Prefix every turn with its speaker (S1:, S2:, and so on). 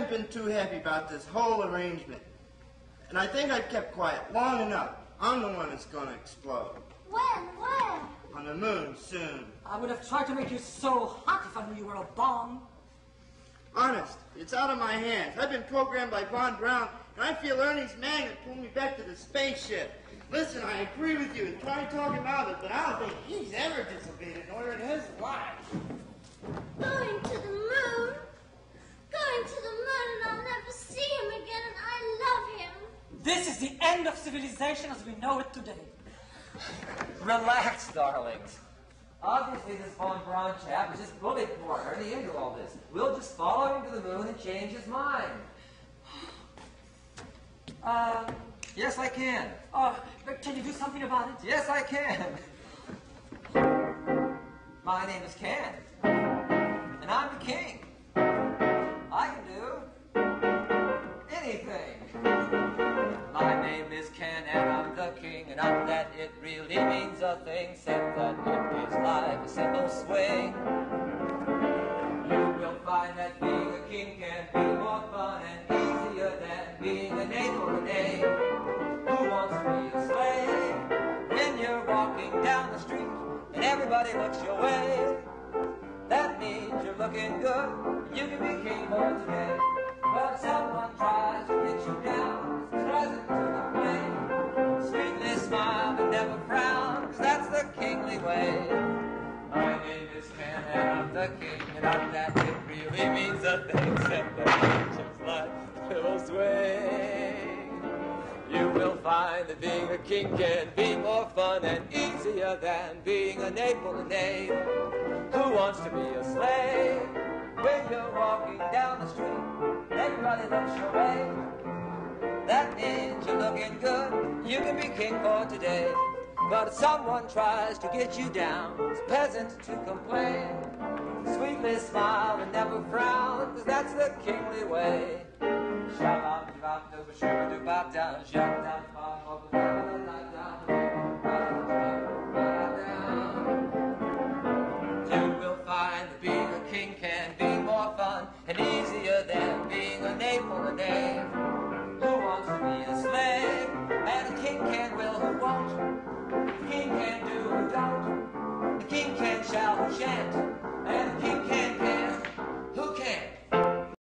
S1: haven't been too happy about this whole arrangement. And I think I've kept quiet long enough. I'm the one that's gonna explode.
S2: When? Where?
S1: On the moon, soon.
S3: I would have tried to make you so hot if I knew you were a bomb.
S1: Honest, it's out of my hands. I've been programmed by Von Braun, and I feel Ernie's magnet pull me back to the spaceship. Listen, I agree with you, and try to talk him out of it, but I don't think he's ever disobeyed an order in his life.
S2: Going to the moon? Going to the moon, and I'll never see him again, and I love him.
S3: This is the end of civilization as we know it today.
S4: Relax, darlings. Obviously, this Von Braun chap is just bullied for Ernie into all this. We'll just follow him to the moon and change his mind. Yes, I can.
S3: Can you do something about it?
S4: Yes, I can. My name is Ken, and I'm the king. I can do anything. My name is Ken, and I'm the king, and not that it really means a thing, except that it is life, a simple swing. You will find that being a king can be more fun and easier than being a knave or a knave. Who wants to be a slave? When you're walking down the street and everybody looks your way, that means you're looking good, and you can be king for today. But if someone tries to get you down, it's pleasant to complain. Sweetly smile and never frown, 'cause that's the kingly way. My name is Ken, and I'm the king, and not that it really means a thing, except that angels like will swing. You will find that being a king can be more fun and easier than being a knave or a knave. Who wants to be a slave? When you're walking down the street, everybody looks your way. That means you're looking good, you can be king for today. But if someone tries to get you down, it's pleasant to complain. Sweetly smile and never frown, 'cause that's the kingly way. You will find that being a king can be more fun and easier than being a knave or a knave.